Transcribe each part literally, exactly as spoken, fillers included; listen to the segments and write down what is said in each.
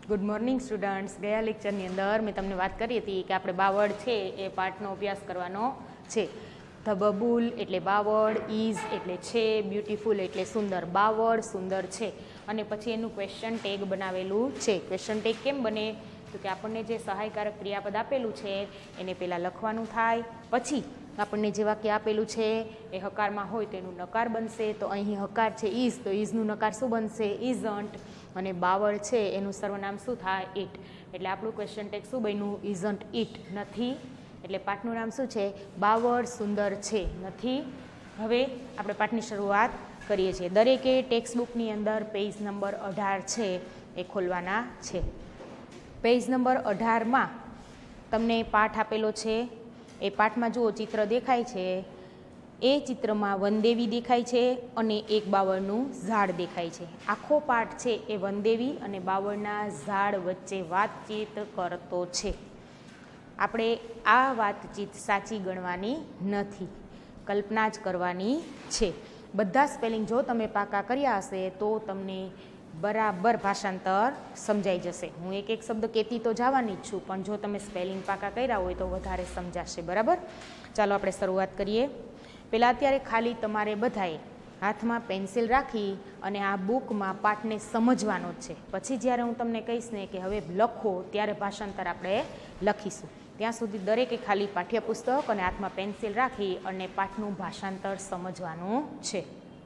Good morning students. ગયા લેક્ચરની અંદર મેં તમને વાત કરી હતી કે આપણે બાવળ છે એ પાઠનો અભ્યાસ કરવાનો છે. ધ બબુલ એટલે બાવળ, ઇઝ એટલે છે, બ્યુટીફુલ એટલે સુંદર. બાવળ સુંદર છે અને પછી એનું ક્વેશ્ચન ટેગ બનાવેલું છે. ક્વેશ્ચન ટેગ કેમ બને? તો કે આપણને જે સહાયકારક ક્રિયાપદ આપેલું છે એને પહેલાં લખવાનું થાય, પછી આપણને જે વાક્ય આપેલું છે એ હકારમાં હોય તો એનું નકાર બનશે. તો અહીં હકાર છે ઇઝ, તો ઇઝનું નકાર શું બનશે? ઇઝન્ટ. અને બાવળ છે એનું સર્વનામ શું થાય? ઇટ. એટલે આપણું ક્વેશ્ચન ટેગ શું બન્યું? ઇઝન્ટ ઇટ, નથી. એટલે પાઠનું નામ શું છે? બાવળ સુંદર છે, નથી. હવે આપણે પાઠની શરૂઆત કરીએ છીએ. દરેકે ટેક્સ્ટ બુકની અંદર પેજ નંબર અઢાર છે એ ખોલવાના છે. પેજ નંબર અઢારમાં તમને પાઠ આપેલો છે. એ પાઠમાં જુઓ, ચિત્ર દેખાય છે. એ ચિત્રમાં વનદેવી દેખાય છે અને એક બાવળનું ઝાડ દેખાય છે. આખો પાઠ છે એ વનદેવી અને બાવળના ઝાડ વચ્ચે વાતચીત કરતો છે. આપણે આ વાતચીત સાચી ગણવાની નથી, કલ્પના જ કરવાની છે. બધા સ્પેલિંગ જો તમે પાકા કર્યા હશે તો તમને બરાબર ભાષાંતર સમજાઈ જશે. હું એક એક શબ્દ કહેતી તો જવાની જ છું, પણ જો તમે સ્પેલિંગ પાકા કર્યા હોય તો વધારે સમજાશે. બરાબર? ચાલો આપણે શરૂઆત કરીએ. પહેલાં અત્યારે ખાલી તમારે બધાએ હાથમાં પેન્સિલ રાખી અને આ બુકમાં પાઠને સમજવાનો જ છે. પછી જ્યારે હું તમને કહીશ ને કે હવે લખો, ત્યારે ભાષાંતર આપણે લખીશું. ત્યાં સુધી દરેકે ખાલી પાઠ્યપુસ્તક અને હાથમાં પેન્સિલ રાખી અને પાઠનું ભાષાંતર સમજવાનું છે.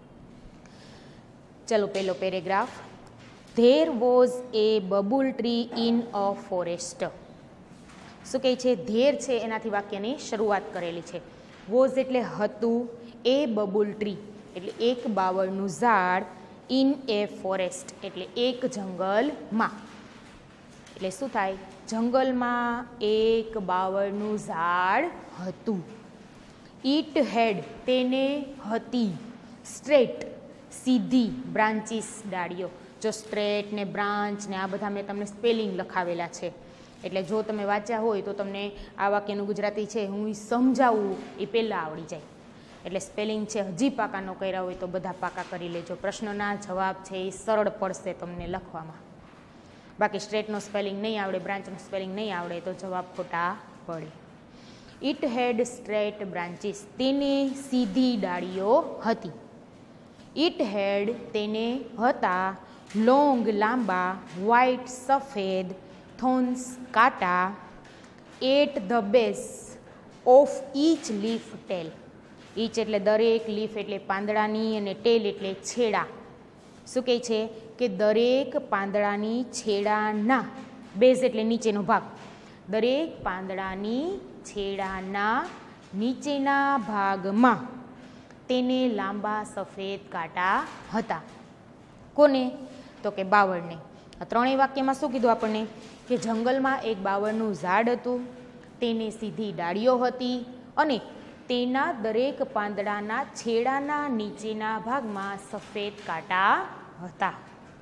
ચલો, પહેલો paragraph. There was a babul tree in a forest. શું કહે છે? ધેર છે એનાથી વાક્યની શરૂઆત કરેલી છે. વોઝ એટલે હતું, એ બબુલ ટ્રી એટલે એક બાવળનું ઝાડ, ઇન એ ફોરેસ્ટ એટલે એક જંગલમાં. એટલે શું થાય? જંગલમાં એક બાવળનું ઝાડ હતું. ઇટ હેડ તેને હતી, સ્ટ્રેટ સીધી, બ્રાન્ચીસ ડાળીઓ. જો સ્ટ્રેટ ને બ્રાન્ચ ને આ બધા મેં તમને સ્પેલિંગ લખાવેલા છે. એટલે જો તમે વાંચ્યા હોય તો તમને આ વાક્યનું ગુજરાતી છે હું સમજાવું એ પહેલાં આવડી જાય. એટલે સ્પેલિંગ છે હજી પાકા ન કર્યા હોય તો બધા પાકા કરી લેજો. પ્રશ્નના જવાબ છે એ સરળ પડશે તમને લખવામાં. બાકી સ્ટ્રેટનો સ્પેલિંગ નહીં આવડે, બ્રાન્ચનો સ્પેલિંગ નહીં આવડે તો જવાબ ખોટા પડે. ઇટ હેડ સ્ટ્રેટ બ્રાન્ચીસ તેને સીધી ડાળીઓ હતી. ઇટ હેડ તેને હતા, લોંગ લાંબા, વ્હાઇટ સફેદ, થોન્સ કાંટા, at the base of each leaf tail. Each એટલે દરેક, લીફ એટલે પાંદડાની અને ટેલ એટલે છેડા. શું કહે છે? કે દરેક પાંદડાની છેડાના, બેઝ એટલે નીચેનો ભાગ, દરેક પાંદડાની છેડાના નીચેના ભાગમાં તેને લાંબા સફેદ કાંટા હતા. કોને? તો કે બાવળને. આ ત્રણેય વાક્યમાં શું કીધું આપણને? કે જંગલમાં એક બાવળનું ઝાડ હતું, તેને સીધી ડાળીઓ હતી અને તેના દરેક પાંદડાના છેડાના નીચેના ભાગમાં સફેદ કાંટા હતા.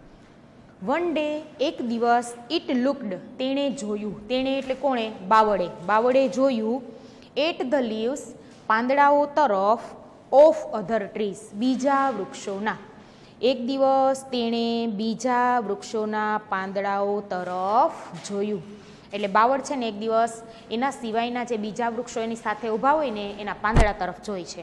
વન ડે એક દિવસ, ઇટ લુકડ તેણે જોયું, તેણે એટલે કોણે? બાવળે. બાવળે જોયું, એટ ધ લીવ્સ પાંદડાઓ તરફ, ઓફ અધર ટ્રીઝ બીજા વૃક્ષોના. એક દિવસ તેણે બીજા વૃક્ષોના પાંદડાઓ તરફ જોયું. એટલે બાવળ છે ને એક દિવસ એના સિવાયના જે બીજા વૃક્ષો એની સાથે ઊભા હોય ને એના પાંદડા તરફ જોઈ છે.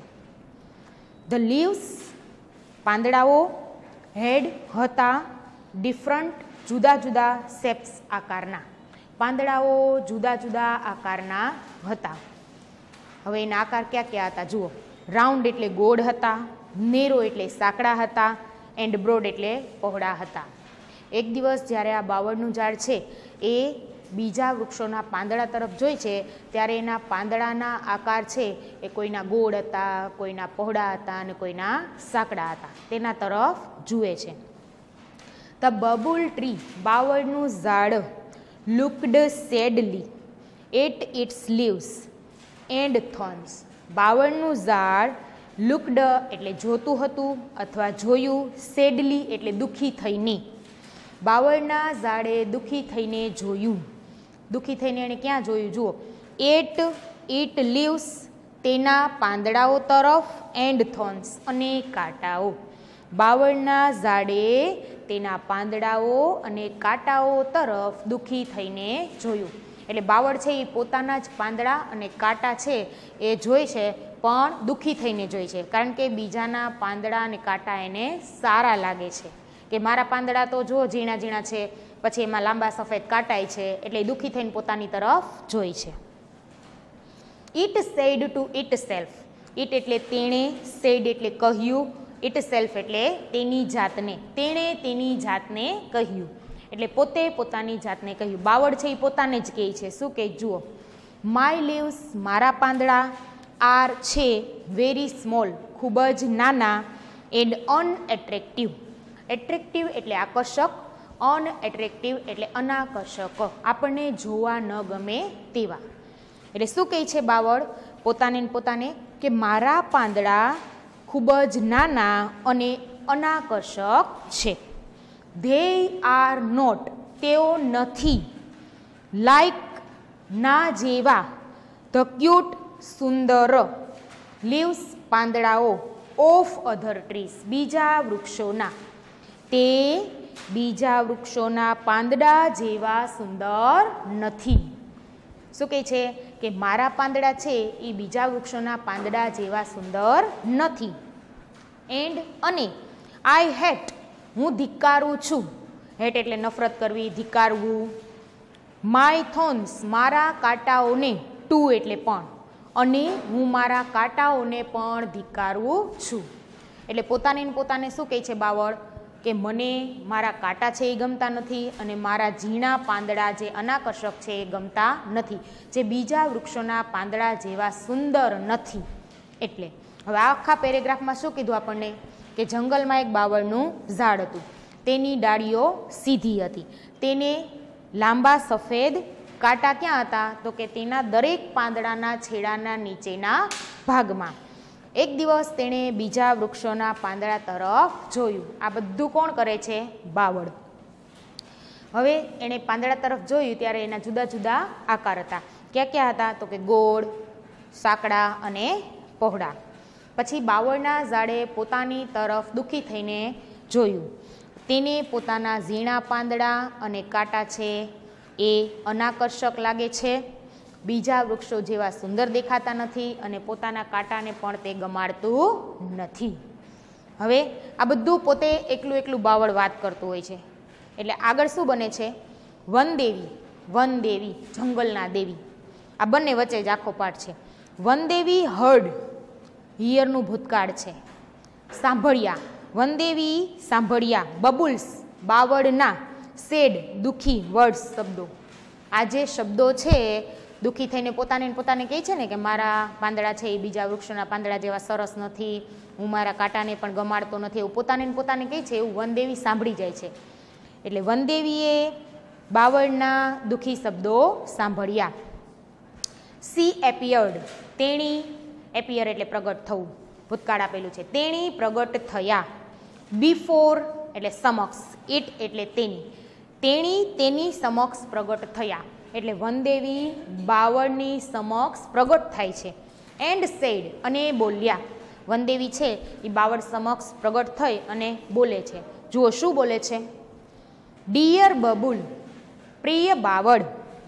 ધ લીવ્સ પાંદડાઓ, હેડ હતા, ડિફરન્ટ જુદા જુદા શેપ્સ આકારના. પાંદડાઓ જુદા જુદા આકારના હતા. હવે એના આકાર ક્યાં ક્યાં હતા જુઓ. રાઉન્ડ એટલે ગોળ હતા, નેરો એટલે સાંકડા હતા, એન્ડ બ્રોડ એટલે પહોળા હતા. એક દિવસ જ્યારે આ બાવળનું ઝાડ છે એ બીજા વૃક્ષોના પાંદડા તરફ જોઈ છે ત્યારે એના પાંદડાના આકાર છે એ કોઈના ગોળ હતા, કોઈના પહોળા હતા અને કોઈના સાંકડા હતા. તેના તરફ જુએ છે. ધ બબુલ ટ્રી બાવળનું ઝાડ, looked sadly at its leaves and thorns. બાવળનું ઝાડ લુકડ એટલે જોતું હતું અથવા જોયું, સેડલી એટલે દુઃખી થઈને. બાવળના ઝાડે દુઃખી થઈને જોયું. દુઃખી થઈને એણે ક્યાં જોયું? જુઓ, એટ ઇટ લીવ્સ તેના પાંદડાઓ તરફ, એન્ડ થોર્ન્સ અને કાંટાઓ. બાવળના ઝાડે તેના પાંદડાઓ અને કાંટાઓ તરફ દુઃખી થઈને જોયું. એટલે બાવળ છે એ પોતાના જ પાંદડા અને કાંટા છે એ જોઈ છે, પણ દુઃખી થઈને જોઈ છે, કારણ કે બીજાના પાંદડા અને કાંટા એને સારા લાગે છે, કે મારા પાંદડા તો જો ઝીણા ઝીણા છે, પછી એમાં લાંબા સફેદ કાંટાય છે, એટલે દુઃખી થઈને પોતાની તરફ જોઈ છે. It said to itself. It એટલે તેણે, સેડ એટલે કહ્યું, ઇટ સેલ્ફ એટલે તેની જાતને. તેણે તેની જાતને કહ્યું એટલે પોતે પોતાની જાતને કહ્યું. બાવળ છે એ પોતાને જ કહે છે. શું કહે જુઓ, માય લીવ્સ મારા પાંદડા, આર છે વેરી સ્મોલ ખૂબ જ નાના, એન્ડ અનએટ્રેક્ટિવ. એટ્રેક્ટિવ એટલે આકર્ષક, અનએટ્રેક્ટિવ એટલે અનાકર્ષક, આપણને જોવા ન ગમે તેવા. એટલે શું કહે છે બાવળ પોતાને પોતાને કે મારા પાંદડા ખૂબ જ નાના અને અનાકર્ષક છે. ધે આર નોટ તેઓ નથી, લાઈક ના જેવા, ધ ક્યુટ સુંદર, લીવ્સ પાંદડાઓ, ઓફ અધર ટ્રીઝ બીજા વૃક્ષોના, તે બીજા વૃક્ષોના પાંદડા જેવા સુંદર નથી. શું કહે છે કે મારા પાંદડા છે એ બીજા વૃક્ષોના પાંદડા જેવા સુંદર નથી. એન્ડ અને આઈ હેટ હું ધિક્કારું છું. હેટ એટલે નફરત કરવી, ધિક્કારવું. માય થોર્ન્સ મારા કાંટાઓને, ટુ એટલે પણ, અને હું મારા કાંટાઓને પણ ધિક્કારું છું. એટલે પોતાને પોતાને શું કહે છે બાવળ કે મને મારા કાંટા છે એ ગમતા નથી, અને મારા ઝીણા પાંદડા જે અનાકર્ષક છે એ ગમતા નથી, જે બીજા વૃક્ષોના પાંદડા જેવા સુંદર નથી. એટલે હવે આખા પેરેગ્રાફમાં શું કીધું આપણને કે જંગલમાં એક બાવળનું ઝાડ હતું, તેની ડાળીઓ સીધી હતી, તેને લાંબા સફેદ કાંટા ક્યાં હતા તો કે તેના દરેક પાંદડાના છેડાના નીચેના ભાગમાં. એક દિવસ તેણે બીજા વૃક્ષોના પાંદડા તરફ જોયું. આ બધું કોણ કરે છે? બાવળ. હવે એણે પાંદડા તરફ જોયું ત્યારે એના જુદા જુદા આકાર હતા. ક્યાં ક્યાં હતા તો કે ગોળ, સાંકડા અને પહોળા. પછી બાવળના ઝાડે પોતાની તરફ દુઃખી થઈને જોયું. તેને પોતાના ઝીણા પાંદડા અને કાંટા છે એ અનાકર્ષક લાગે છે, બીજા વૃક્ષો જેવા સુંદર દેખાતા નથી, અને પોતાના કાંટાને પણ તે ગમાડતું નથી. હવે આ બધું પોતે એકલું એકલું બાવળ વાત કરતું હોય છે. એટલે આગળ શું બને છે? વનદેવી. વનદેવી જંગલના દેવી, આ બંને વચ્ચે જ આખો પાઠ છે. વનદેવી હર્ડ, હિયરનું ભૂતકાળ છે. સાંભળ્યા, વનદેવી સાંભળ્યા. બબુલ્સ બાવળના. સેડ દુઃખી, વર્ડ્સ શબ્દો. આ જે શબ્દો છે દુઃખી થઈને પોતાને પોતાને કહે છે ને કે મારા પાંદડા છે એ બીજા વૃક્ષોના પાંદડા જેવા સરસ નથી, હું મારા કાંટાને પણ ગમાડતો નથી, એવું પોતાને પોતાને કહે છે, એવું વનદેવી સાંભળી જાય છે. એટલે વનદેવીએ બાવળના દુઃખી શબ્દો સાંભળ્યા. સી એપિયર્ડ તેણી, એપિયર એટલે પ્રગટ થવું, ભૂતકાળ આપેલું છે. તેણી પ્રગટ થયા. બિફોર એટલે સમક્ષ, ઇટ એટલે તેની, તેણી તેની સમક્ષ પ્રગટ થયા. એટલે વનદેવી બાવળની સમક્ષ પ્રગટ થાય છે. એન્ડ સેડ અને બોલ્યા. વનદેવી છે એ બાવળ સમક્ષ પ્રગટ થઈ અને બોલે છે. જુઓ શું બોલે છે? ડિયર બબુલ, પ્રિય બાવળ,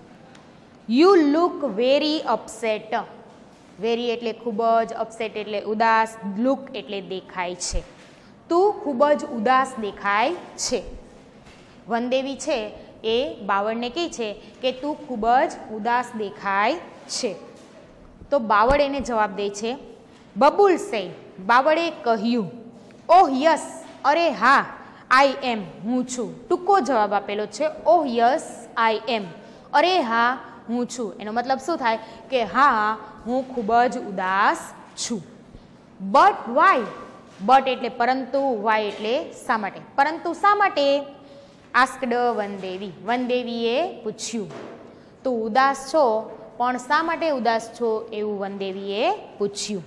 you look very upset. Very એટલે ખૂબ જ, અપસેટ એટલે ઉદાસ, લુક એટલે દેખાય છે. તું ખૂબ જ ઉદાસ દેખાય છે. વનદેવી છે એ બાવળને કહે છે કે તું ખૂબ જ ઉદાસ દેખાય છે. તો બાવળ એને જવાબ દે છે. બબુલ સેડ બાવળે કહ્યું. ઓહ યસ અરે હા, આઈ એમ હું છું. ટૂંકો જવાબ આપેલો છે. ઓહ યસ આઈ એમ, અરે હા હું છું. એનો મતલબ શું થાય કે હા હું ખૂબ જ ઉદાસ છું. બટ વાય, બટ એટલે પરંતુ, વાય એટલે શા માટે. પરંતુ શા માટે? આસ્કડ વનદેવી, વનદેવીએ પૂછ્યું. તું ઉદાસ છો પણ શા માટે ઉદાસ છો એવું વનદેવીએ પૂછ્યું.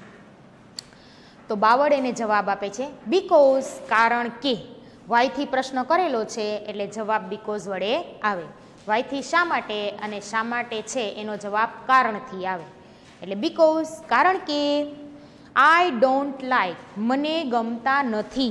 તો બાવળ એને જવાબ આપે છે બીકોઝ, કારણ કે. વાયથી પ્રશ્ન કરેલો છે એટલે જવાબ બીકોઝ વડે આવે. વાયથી શા માટે અને શા માટે છે એનો જવાબ કારણથી આવે. એટલે બીકોઝ કારણ કે. આઈ ડોન્ટ લાઈક મને ગમતા નથી.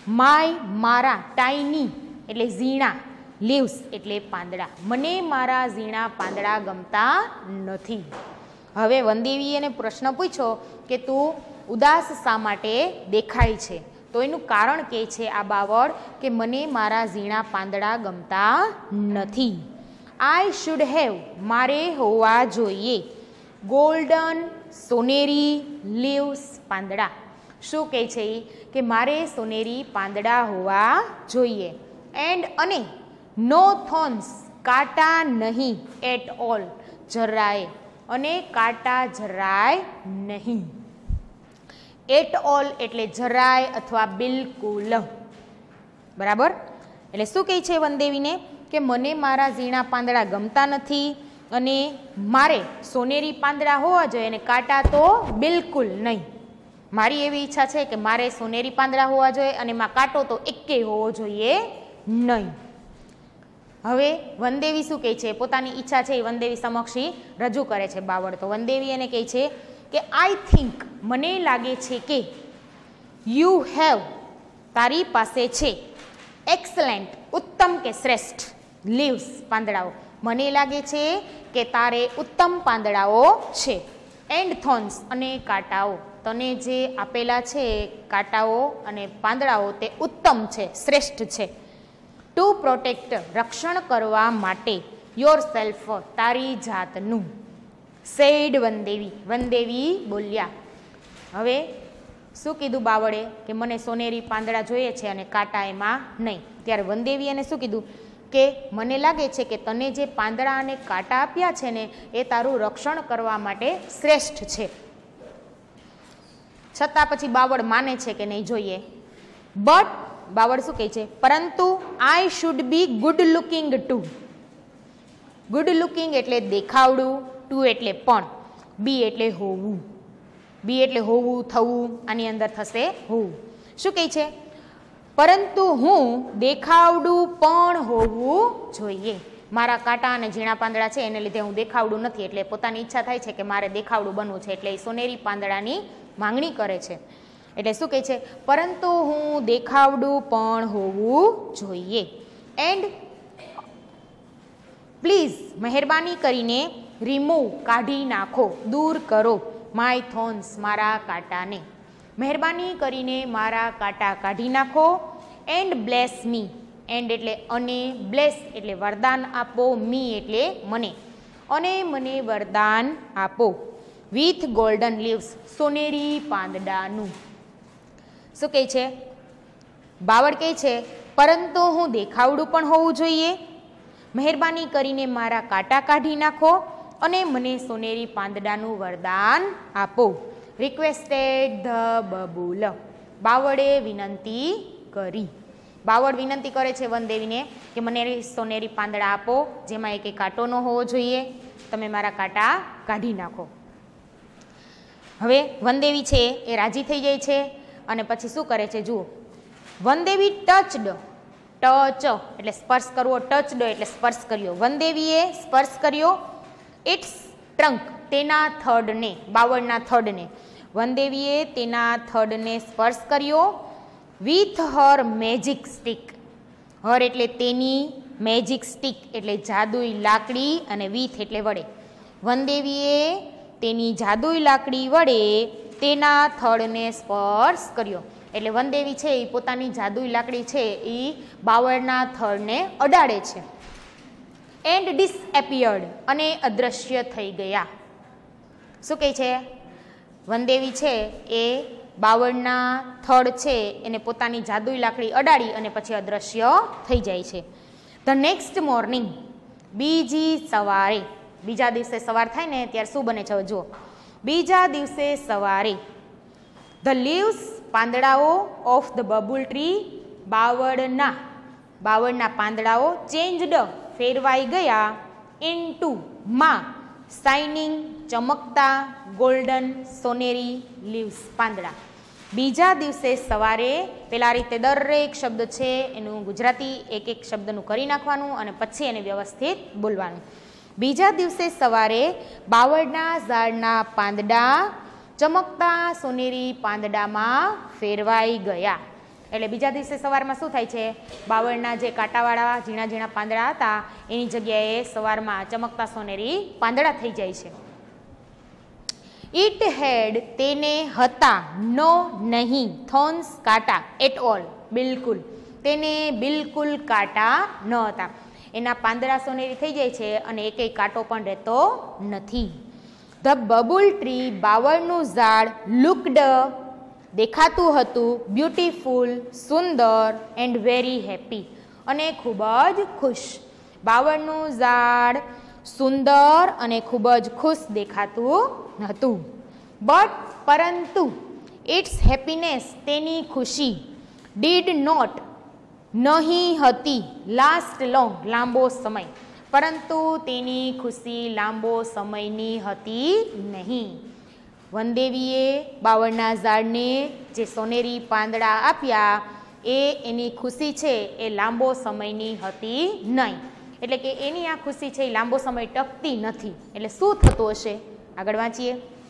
માય મારા, ટાઈની એટલે ઝીણા, લીવ્સ એટલે પાંદડા. મને મારા ઝીણા પાંદડા ગમતા નથી. હવે વનદેવીએ એને પ્રશ્ન પૂછ્યો કે તું ઉદાસ શા માટે દેખાય છે? તો એનું કારણ કહે છે આ બાવળ કે મને મારા ઝીણા પાંદડા ગમતા નથી. આઈ શુડ હેવ, મારે હોવા જોઈએ, ગોલ્ડન સોનેરી લીવ્સ, પાંદડા. શું કહે છે એ કે મારે સોનેરી પાંદડા હોવા જોઈએ. એન્ડ અને નો થોર્ન્સ, કાંટા નહીં, એટ ઓલ, જરાય, અને કાંટા જરાય નહીં. એટ ઓલ એટલે જરાય અથવા બિલકુલ. બરાબર. એટલે શું કહે છે વનદેવીને કે મને મારા ઝીણા પાંદડા ગમતા નથી અને મારે સોનેરી પાંદડા હોવા જોઈએ અને કાંટા તો બિલકુલ નહીં. મારી એવી ઈચ્છા છે કે મારે સોનેરી પાંદડા હોવા જોઈએ અને એમાં કાંટો તો એકેય હોવો જોઈએ નહીં. હવે વનદેવી શું કહે છે? પોતાની ઈચ્છા છે એ વનદેવી સમક્ષ રજૂ કરે છે બાવળ. તો વનદેવી એને કહે છે કે આઈ થિંક, મને લાગે છે કે, યુ હેવ, તારી પાસે છે, એક્સલન્ટ, ઉત્તમ કે શ્રેષ્ઠ, લીવ્સ, પાંદડાઓ, મને લાગે છે કે તારે ઉત્તમ પાંદડાઓ છે, એન્ડ થોર્ન્સ, અને કાંટાઓ, તને જે આપેલા છે કાંટાઓ અને પાંદડાઓ તે ઉત્તમ છે, શ્રેષ્ઠ છે. ટુ પ્રોટેક્ટ, રક્ષણ કરવા માટે, યોર સેલ્ફ, તારી જાતનું. સેડ વનદેવી, વનદેવી બોલ્યા. હવે શું કીધું બાવળે કે મને સોનેરી પાંદડા જોઈએ છે અને કાંટા એમાં નહીં. ત્યારે વનદેવી એને શું કીધું કે મને લાગે છે કે તને જે પાંદડા અને કાંટા આપ્યા છે ને એ તારું રક્ષણ કરવા માટે શ્રેષ્ઠ છે. છતાં પછી બાવળ માને છે કે નહીં જોઈએ. બટ બાવળ શું કહે છે? પરંતુ I should be good looking too. Good looking એટલે દેખાવડું, ટુ એટલે પણ, બી એટલે હોવું. બી એટલે હોવું, થવું, આની અંદર થશે હોવું. શું કહે છે? પરંતુ હું દેખાવડું પણ હોવું જોઈએ. મારા કાંટા અને ઝીણા પાંદડા છે એને લીધે હું દેખાવડું નથી, એટલે પોતાની ઈચ્છા થાય છે કે મારે દેખાવડું બનવું છે, એટલે એ સોનેરી પાંદડાની માંગણી કરે છે. એટલે શું કહે છે? પરંતુ હું દેખાવડું પણ હોવું જોઈએ. એન્ડ પ્લીઝ, મહેરબાની કરીને, રિમૂવ, કાઢી નાખો, દૂર કરો, માય થોર્ન્સ, મારા કાંટાને. મહેરબાની કરીને મારા કાંટા કાઢી નાખો. એન્ડ બ્લેસ મી, એન્ડ એટલે અને, બ્લેસ એટલે વરદાન આપો, મી એટલે મને, અને મને વરદાન આપો, વિથ ગોલ્ડન લીવ્સ, સોનેરી પાંદડાનું. શું કહે છે? બાવળ કહે છે પરંતુ હું દેખાવડું પણ હોવું જોઈએ, મહેરબાની કરીને મારા કાંટા કાઢી નાખો અને મને સોનેરી પાંદડાનું વરદાન આપો. રિક્વેસ્ટેડ ધ બબુલ, બાવળે વિનંતી કરી. બાવળ વિનંતી કરે છે વનદેવીને કે મને સોનેરી પાંદડા આપો જેમાં એક કાંટો ન હોવો જોઈએ, તમે મારા કાંટા કાઢી નાખો. હવે વનદેવી છે એ રાજી થઈ જાય છે અને પછી શું કરે છે જુઓ. વનદેવી ટચડ, ટચ એટલે સ્પર્શ કરવો, ટચડ એટલે સ્પર્શ કર્યો. વનદેવીએ સ્પર્શ કર્યો ઇટ્સ ટ્રંક, તેના થડને, બાવળના થડને. વનદેવીએ તેના થડને સ્પર્શ કર્યો with her magic stick. Her એટલે તેની, મેજિક સ્ટિક એટલે જાદુઈ લાકડી અને વિથ એટલે વડે. વનદેવીએ તેની જાદુઈ લાકડી વડે તેના થડને સ્પર્શ કર્યો. એટલે વનદેવી છે એ પોતાની જાદુઈ લાકડી છે એ બાવળના થડને અડાડે છે. એન્ડ ડિસએપિયર્ડ અને અદૃશ્ય થઈ ગયા. શું કહે છે? વનદેવી છે એ બાવળના થડ છે એને પોતાની જાદુઈ લાકડી અડાડી અને પછી અદૃશ્ય થઈ જાય છે. ધ નેક્સ્ટ મોર્નિંગ, બીજી સવારે, બીજા દિવસે સવાર થાય ને ત્યારે શું બને છે જુઓ. બીજા દિવસે સવારે ધ લીવ્સ, પાંદડાઓ ઓફ ધ બબુલ ટ્રી, બાવળના, બાવળના પાંદડાઓ ચેન્જડ, ફેરવાઈ ગયા, ઇનટુ, માં, શાઇનિંગ, ચમકતા, ગોલ્ડન, સોનેરી લીવ્સ, પાંદડા. બીજા દિવસે સવારે પેલા રીતે દરેક શબ્દ છે એનું ગુજરાતી એક એક શબ્દનું કરી નાખવાનું અને પછી એને વ્યવસ્થિત બોલવાનું. બીજા દિવસે સવારે બાવળના ઝાડના પાંદડા ચમકતા સોનેરી પાંદડામાં ફેરવાઈ ગયા. એટલે બીજા દિવસે સવારમાં શું થાય છે, બાવળના જે કાંટાવાળા ઝીણા ઝીણા પાંદડા હતા એની જગ્યાએ સવારમાં ચમકતા સોનેરી પાંદડા થઈ જાય છે. ઇટ હેડ તેને હતા, નો નહીં, થોર્ન્સ કાંટા, એટ ઓલ બિલકુલ, તેને બિલકુલ કાંટા ન હતા. એના પાંદડા સોનેરી થઈ જાય છે અને એકેય કાંટો પણ રહેતો નથી. ધ બબુલ ટ્રી, બાવળનું ઝાડ, લુકડ દેખાતું હતું, બ્યુટીફુલ સુંદર, એન્ડ વેરી હેપી અને ખૂબ જ ખુશ. બાવળનું ઝાડ સુંદર અને ખૂબ જ ખુશ દેખાતું હતું. બટ પરંતુ ઇટ્સ હેપીનેસ, તેની ખુશી, ડીડ નોટ નહીં હતી, લાસ્ટ લોંગ લાંબો સમય, પરંતુ તેની ખુશી લાંબો સમયની હતી નહીં. વનદેવીએ બાવળના ઝાડને જે સોનેરી પાંદડા આપ્યા એ એની ખુશી છે એ લાંબો સમયની હતી નહીં. એટલે કે એની આ ખુશી છે એ લાંબો સમય ટકતી નથી. એટલે શું થતું હશે, આગળ વાંચીએ.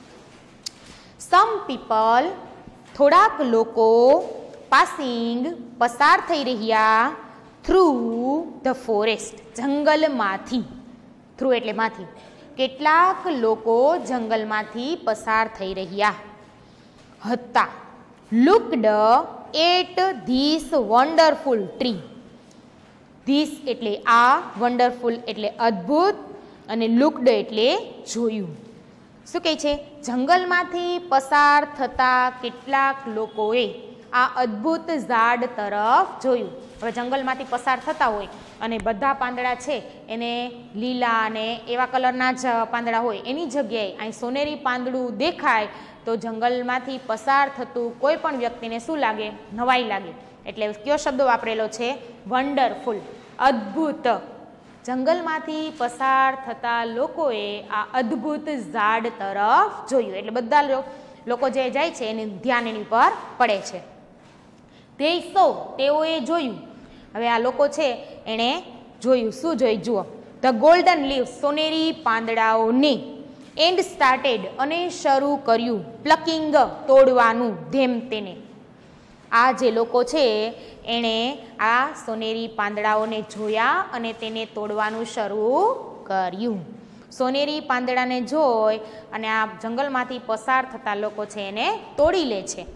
સમ પીપલ, થોડાક લોકો, પાસિંગ પસાર થઈ રહ્યા, થ્રુ ધ ફોરેસ્ટ જંગલમાંથી, થ્રુ એટલે માંથી, કેટલાક લોકો જંગલમાંથી પસાર થઈ રહ્યા હતા. Looked at this wonderful tree, this એટલે આ, વન્ડરફુલ એટલે અદ્ભુત અને લુકડ એટલે જોયું. શું કહે છે, જંગલમાંથી પસાર થતા કેટલાક લોકોએ આ અદ્ભુત ઝાડ તરફ જોયું. હવે જંગલમાંથી પસાર થતા હોય અને બધા પાંદડા છે એને લીલા અને એવા કલરના જ પાંદડા હોય એની જગ્યાએ અહીં સોનેરી પાંદડું દેખાય તો જંગલમાંથી પસાર થતું કોઈ પણ વ્યક્તિને શું લાગે, નવાઈ લાગે. એટલે કયો શબ્દ વાપરેલો છે, વન્ડરફુલ, અદ્ભુત. જંગલમાંથી પસાર થતા લોકોએ આ અદ્ભુત ઝાડ તરફ જોયું. એટલે બધા લોકો જે જાય છે એનું ધ્યાન એની પર પડે છે. તે સો, તેઓએ જોયું. હવે આ લોકો છે એણે જોયું. શું જોયું, જુઓ. ધ ગોલ્ડન લીવ્સ, સોનેરી પાંદડાઓને, એન્ડ સ્ટાર્ટેડ અને શરૂ કર્યું, પ્લકિંગ તોડવાનું, ધેમ તેને. આ જે લોકો છે એણે આ સોનેરી પાંદડાઓને જોયા અને તેને તોડવાનું શરૂ કર્યું. સોનેરી પાંદડાને જોઈ અને આ જંગલમાંથી પસાર થતા લોકો છે એને તોડી લે છે.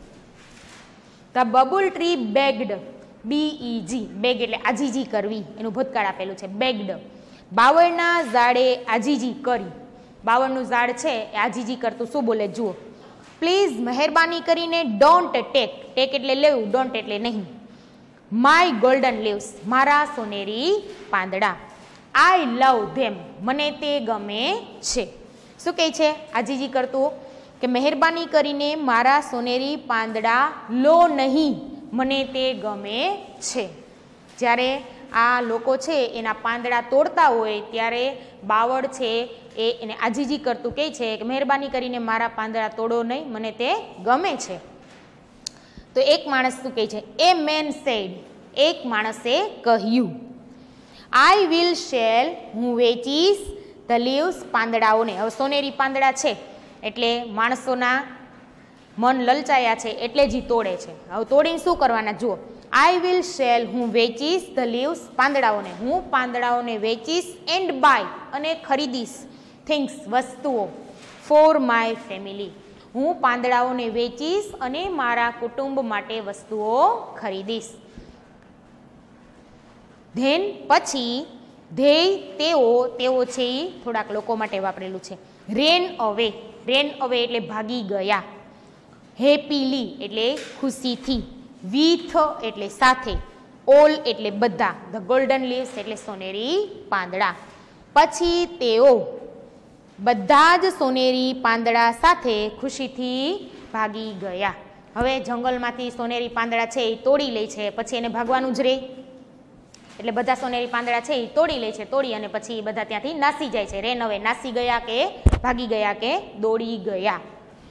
The babul tree begged, B E G, beg એટલે આજીજી કરવી, એનું ભૂતકાળ આપેલું છે, બેગ્ડ. બાવળના ઝાડે આજીજી કરી. બાવળનું ઝાડ છે એ આજીજી કરતું શું બોલે, જુઓ. પ્લીઝ મહેરબાની કરીને, ડોન્ટ ટેક, ટેક એટલે લેવું, ડોન્ટ એટલે નહીં, માય ગોલ્ડન લીવ્સ, મારા સોનેરી પાંદડા, આઈ લવ ધેમ, મને તે ગમે છે. શું કહે છે, આજીજી કરતું કે મહેરબાની કરીને મારા સોનેરી પાંદડા લો નહીં, મને તે ગમે છે. જ્યારે આ લોકો છે એના પાંદડા તોડતા હોય ત્યારે બાવળ છે એ એને આજીજી કરતું કહે છે કે મહેરબાની કરીને મારા પાંદડા તોડો નહીં, મને તે ગમે છે. તો એક માણસ શું કહે છે, એ મેન સેડ, એક માણસે કહ્યું, આઈ વિલ શેલ, હું વેચીશ, ધ લીવ્સ, પાંદડાઓને. હવે સોનેરી પાંદડા છે એટલે માણસોના મન લલચાયા છે એટલે જ તોડે છે. હવે તોડીને શું કરવાના, જુઓ. આઈ વિલ શેલ, હું વેચીશ, ધ લીવ્સ, પાંદડાઓને, હું પાંદડાઓને વેચીશ, એન્ડ બાય અને ખરીદીશ, થિંગ્સ, વસ્તુઓ, ફોર માય ફેમિલી, હું પાંદડાઓને વેચીશ અને મારા કુટુંબ માટે વસ્તુઓ ખરીદીશ. ધેન પછી, ધેય તેઓ, તેઓ છે એ થોડાક લોકો માટે વાપરેલું છે. રેન અવે, રેન અવે એટલે ભાગી ગયા. હેપીલી એટલે ખુશીથી. વિથ એટલે સાથે. ઓલ એટલે બધા. ધ ગોલ્ડન લીવ્સ એટલે સોનેરી પાંદડા. પછી તેઓ બધા જ સોનેરી પાંદડા સાથે ખુશીથી ભાગી ગયા. હવે જંગલમાંથી સોનેરી પાંદડા છે એ તોડી લે છે, પછી એને ભાગવાનું જ રહે એટલે બધા સોનેરી પાંદડા છે એ તોડી લે છે. તોડી અને પછી બધા ત્યાંથી નાસી જાય છે. રેન હવે નાસી ગયા કે ભાગી ગયા કે દોડી ગયા.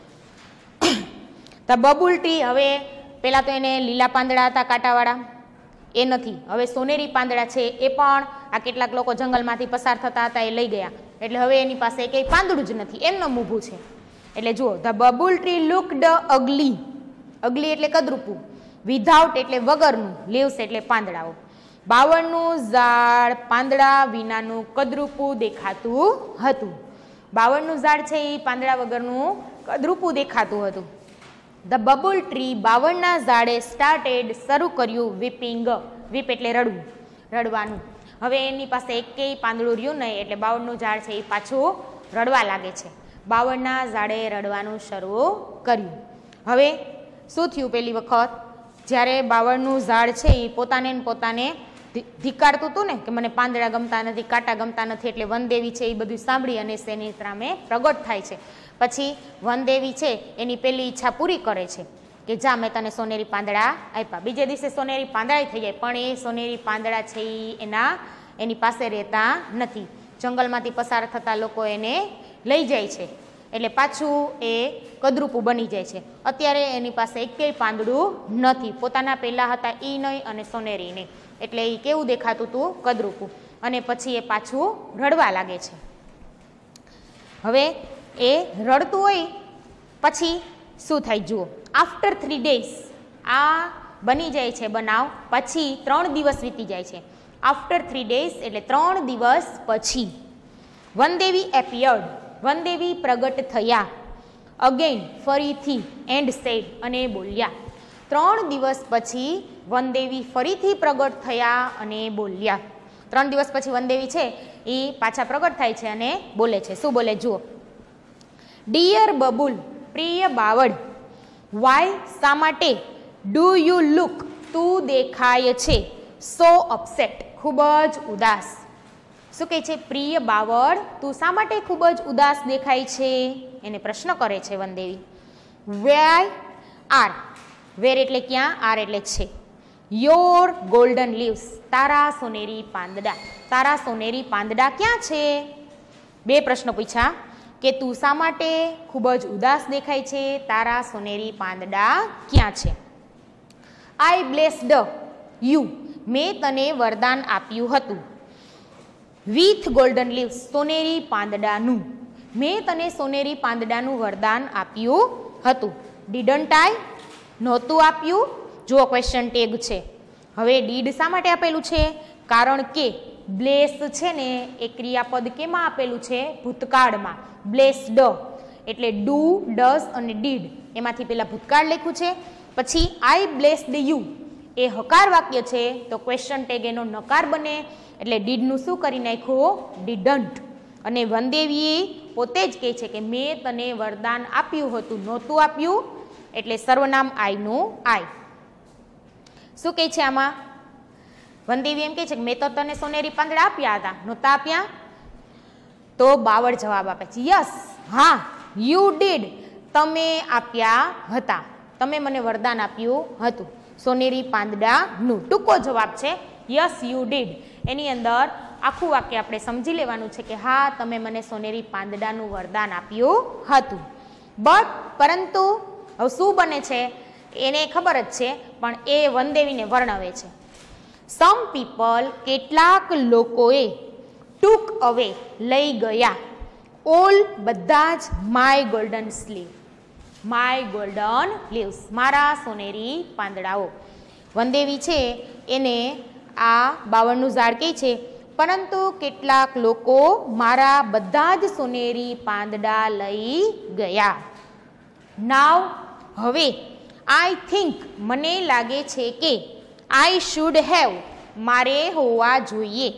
ધ બબુલ ટ્રી, હવે પહેલાં તો એને લીલા પાંદડા હતા કાંટાવાળા, એ નથી. હવે સોનેરી પાંદડા છે એ પણ આ કેટલાક લોકો જંગલમાંથી પસાર થતા હતા એ લઈ ગયા. એટલે હવે એની પાસે કંઈ પાંદડું જ નથી, એમનું ઊભું છે. એટલે જુઓ, the babul tree looked ugly, ugly એટલે કદરૂપું. વિધાઉટ એટલે વગરનું, લીવ્સ એટલે પાંદડાઓ. બાવળનું ઝાડ પાંદડા વિનાનું કદરૂપું દેખાતું હતું. બાવળનું ઝાડ છે એ પાંદડા વગરનું કદરૂપું દેખાતું હતું. ધ બબુલ ટ્રી બાવળના ઝાડે સ્ટાર્ટેડ શરૂ કર્યું વીપિંગ. વીપ એટલે રડવું, રડવાનું. હવે એની પાસે એકેય પાંદડું રહ્યું નહીં એટલે બાવળનું ઝાડ છે એ પાછું રડવા લાગે છે. બાવળના ઝાડે રડવાનું શરૂ કર્યું. હવે શું થયું? પેલી વખત જ્યારે બાવળનું ઝાડ છે એ પોતાને ને પોતાને ધિક્કારતું હતું ને કે મને પાંદડા ગમતા નથી, કાંટા ગમતા નથી, એટલે વનદેવી છે એ બધું સાંભળી અને તેની સામે પ્રગટ થાય છે. પછી વનદેવી છે એની પેલી ઈચ્છા પૂરી કરે છે કે જા મેં તને સોનેરી પાંદડા આપ્યા. બીજે દિવસે સોનેરી પાંદડા થઈ જાય, પણ એ સોનેરી પાંદડા છે એ એના એની પાસે રહેતા નથી. જંગલમાંથી પસાર થતા લોકો એને લઈ જાય છે એટલે પાછું એ કદરૂપું બની જાય છે. અત્યારે એની પાસે એકેય પાંદડું નથી. પોતાના પહેલાં હતા એ નહીં અને સોનેરી નહીં, એટલે એ કેવું દેખાતું હતું? કદરૂપું. અને પછી એ પાછું રડવા લાગે છે. હવે એ રડતું હોય પછી શું થાય જુઓ. આફ્ટર થ્રી ડેઝ આ બની જાય છે બનાવ. પછી ત્રણ દિવસ વીતી જાય છે. આફ્ટર થ્રી ડેઝ એટલે ત્રણ દિવસ પછી વનદેવી એપિયર્ડ, વનદેવી પ્રગટ થયા. અગેન ફરીથી એન્ડ સેડ અને બોલ્યા. ત્રણ દિવસ પછી વનદેવી ફરીથી પ્રગટ થયા અને બોલ્યા. ત્રણ દિવસ પછી વનદેવી છે એ પાછા પ્રગટ થાય છે અને બોલે છે. શું બોલે જુઓ. ડિયર બબુલ, પ્રિય બાવળ, વાય શા માટે, ડુ યુ લુક તું દેખાય છે, સો અપસેટ ખૂબ જ ઉદાસ. શું કહે છે? પ્રિય બાવળ તું શા માટે ખૂબ જ ઉદાસ દેખાય છે? એને પ્રશ્ન કરે છે વનદેવી. વેર આર, વેર એટલે ક્યાં, આર એટલે છે. યોર ગોલ્ડન લીવ્સ, તારા સોનેરી પાંદડા, તારા સોનેરી પાંદડા ક્યાં છે? બે પ્રશ્નો પૂછ્યા કે તું શા માટે ખૂબ જ ઉદાસ દેખાય છે, તારા સોનેરી પાંદડા ક્યાં છે? આઈ બ્લેસ્ડ યુ, મેં તને વરદાન આપ્યું હતું. વિથ ગોલ્ડન લીવ્સ, સોનેરી પાંદડાનું, મેં તને સોનેરી પાંદડાનું વરદાન આપ્યું હતું. ડીડન્ટ આઈ, નહોતું આપ્યું. જુઓ ક્વેશ્ચન ટેગ છે. હવે ડીડ શા માટે આપેલું છે? કારણ કે બ્લેસ છે ને એ ક્રિયાપદ કેમાં આપેલું છે? ભૂતકાળમાં. બ્લેસ્ડ એટલે ડુ, ડઝ અને ડીડ, એમાંથી પેલા ભૂતકાળ લખ્યું છે. પછી આઈ બ્લેસ્ડ યુ એ હકાર વાક્ય છે તો ક્વેશ્ચન ટેગ એનો નકાર બને એટલે ડીડનું શું કરી નાખ્યું? ડીડન્ટ. અને વનદેવી પોતે જ કહે છે કે મેં તને વરદાન આપ્યું હતું, નહોતું આપ્યું, એટલે સર્વનામ આઈનું આઈ. શું કહે છે આમાં? વનદેવી એમ કહે છે કે મેં તો તને સોનેરી પાંદડા આપ્યા હતા, નહોતા આપ્યા? તો બાવળ જવાબ આપે છે યસ, હા, યુ ડીડ, તમે આપ્યા હતા, તમે મને વરદાન આપ્યું હતું સોનેરી પાંદડાનું. ટૂંકો જવાબ છે યસ યુ ડીડ. એની અંદર આખું વાક્ય આપણે સમજી લેવાનું છે કે હા તમે મને સોનેરી પાંદડાનું વરદાન આપ્યું હતું. બટ પરંતુ હવે શું બને છે એને ખબર જ છે, પણ એ વનદેવીને વર્ણવે છે. સમ પીપલ, કેટલાક લોકોએ, ટૂક અવે, લઈ ગયા, ઓલ, બધા જ, my golden sleeve, my golden leaves, મારા સોનેરી પાંદડાઓ. વનદેવી છે એને આ બાવળનું ઝાડ કહે છે પરંતુ કેટલાક લોકો મારા બધા જ સોનેરી પાંદડા લઈ ગયા. નાવ, હવે, આઈ થિંક, મને લાગે છે કે, આઈ શુડ હેવ, મારે હોવા જોઈએ.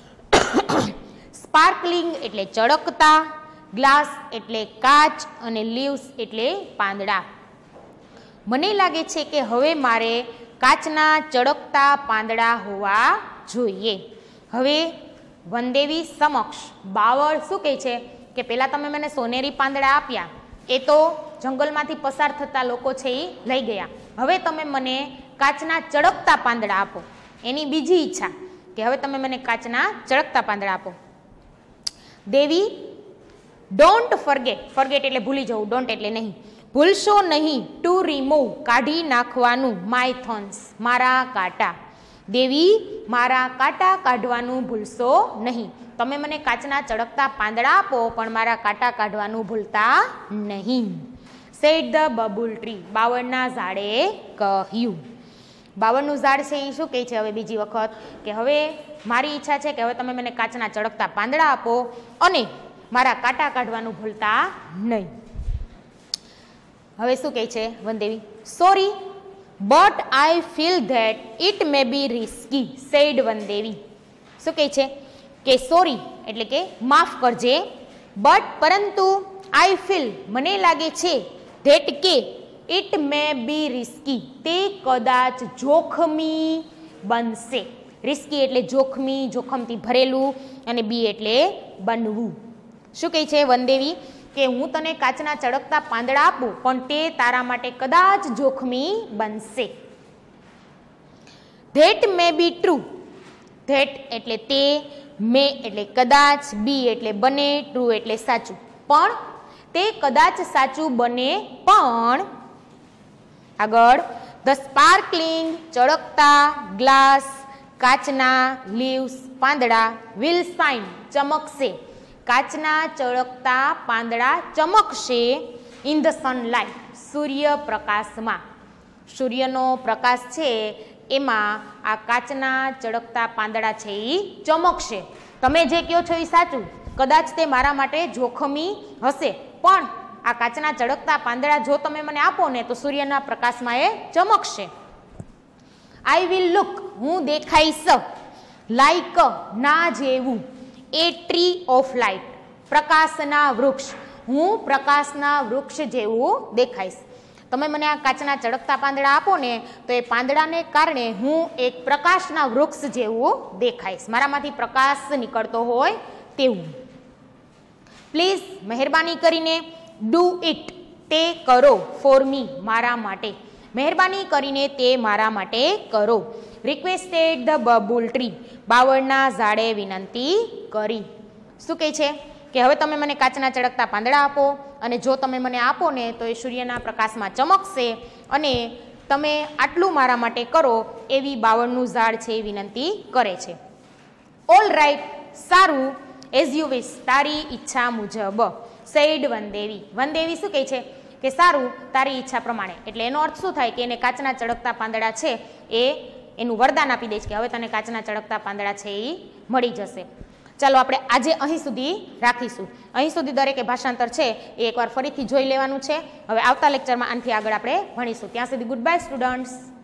સ્પાર્કલિંગ એટલે ચળકતા, ગ્લાસ એટલે કાચ અને લીવ્સ એટલે પાંદડા. મને લાગે છે કે હવે મારે કાચના ચળકતા પાંદડા હોવા જોઈએ. હવે વનદેવી સમક્ષ બાવળ શું કહે છે કે પહેલાં તમે મને સોનેરી પાંદડા આપ્યા, એ તો જંગલમાંથી પસાર થતા લોકો છે એ લઈ ગયા. હવે તમે મને કાચના ચળકતા પાંદડા આપો. એની બીજી ઈચ્છા કે હવે તમે મને કાચના ચળકતા પાંદડા આપો. દેવી, ડોન્ટ ફર્ગેટ, ફર્ગેટ એટલે ભૂલી જવું, ડોન્ટ એટલે નહીં, ભૂલશો નહીં, ટુ રિમૂવ, કાઢી નાખવાનું, માય થોર્ન્સ, મારા કાંટા. દેવી, મારા કાંટા કાઢવાનું ભૂલશો નહીં. તમે મને કાચના ચળકતા પાંદડા આપો પણ મારા કાંટા કાઢવાનું ભૂલતા નહીં. સેડ ધ બબુલ ટ્રી, બાવળના ઝાડે કહ્યું. બાવળનું ઝાડ છે એ શું કહે છે હવે બીજી વખત કે હવે મારી ઈચ્છા છે કે હવે તમે મને કાચના ચળકતા પાંદડા આપો અને મારા કાંટા કાઢવાનું ભૂલતા નહીં. હવે શું કહે છે વનદેવી? Sorry but I feel that it may be risky said વનદેવી. શું કહે છે કે સોરી એટલે કે માફ કરજે, બટ પરંતુ આઈ ફીલ મને લાગે છે, ધેટ કે ઇટ મે બી રિસ્કી તે કદાચ જોખમી બનશે. રિસ્કી એટલે જોખમી, જોખમથી ભરેલું, અને બી એટલે બનવું. શું કહે છે વનદેવી કે હું તને કાચના ચળકતા પાંદડા આપું પણ તે તારા માટે કદાચ જોખમી બનશે. That may be true. That એટલે તે, મે એટલે કદાચ, બી એટલે બને, ટ્રુ એટલે સાચું. પણ તે કદાચ સાચું બને પણ આગળ ધ સ્પાર્કલિંગ ચળકતા ગ્લાસ કાચના લીવ્સ પાંદડા વિલ શાઇન ચમકશે. કાચના ચળકતા પાંદડા ચમકશે ઇન ધ સનલાઇટ સૂર્યપ્રકાશમાં. સૂર્યનો પ્રકાશ છે એમાં આ કાચના ચળકતા પાંદડા છે એ ચમકશે. તમે જે કહો છો એ સાચું, કદાચ તે મારા માટે જોખમી હશે પણ આ કાચના ચળકતા પાંદડા જો તમે મને આપો ને તો સૂર્યના પ્રકાશમાં એ ચમકશે. આઈ વિલ લુક હું દેખાઈશ, લાઈક ના જેવું, એ ટ્રી ઓફ લાઇટ પ્રકાશના વૃક્ષ હું પ્રકાશના વૃક્ષ જેવું દેખાઈશ. તમે મને આ કાચના ચળકતા પાંદડા આપો ને તો એ પાંદડાને કારણે હું એક પ્રકાશના વૃક્ષ જેવું દેખાઈશ, મારામાંથી પ્રકાશ નીકળતો હોય તેવું. પ્લીઝ મહેરબાની કરીને ડુ ઇટ તે કરો ફોર મી મારા માટે, મહેરબાની કરીને તે મારા માટે કરો. રિક્વેસ્ટેડ ધ બબુલ ટ્રી બાવળના ઝાડે વિનંતી કરી. શું કહે છે કે હવે તમે મને કાચના ચળકતા પાંદડા આપો અને જો તમે મને આપો ને તો એ સૂર્યના પ્રકાશમાં ચમકશે અને તમે આટલું મારા માટે કરો એવી બાવળનું ઝાડ છે એ વિનંતી કરે છે. ઓલ રાઈટ સારું, એઝ યુ વિશ તારી ઈચ્છા મુજબ, સેડ વનદેવી. વનદેવી શું કહે છે કે સારું તારી ઈચ્છા પ્રમાણે. એટલે એનો અર્થ શું થાય કે એને કાચના ચળકતા પાંદડા છે એ એનું વરદાન આપી દે છે કે હવે તને કાચના ચળકતા પાંદડા છે એ મળી જશે. ચાલો આપણે આજે અહીં સુધી રાખીશું. અહીં સુધી દરેકે ભાષાંતર છે એ એકવાર ફરીથી જોઈ લેવાનું છે. હવે આવતા લેક્ચરમાં આનાથી આગળ આપણે ભણીશું. ત્યાં સુધી ગુડ બાય સ્ટુડન્ટ્સ.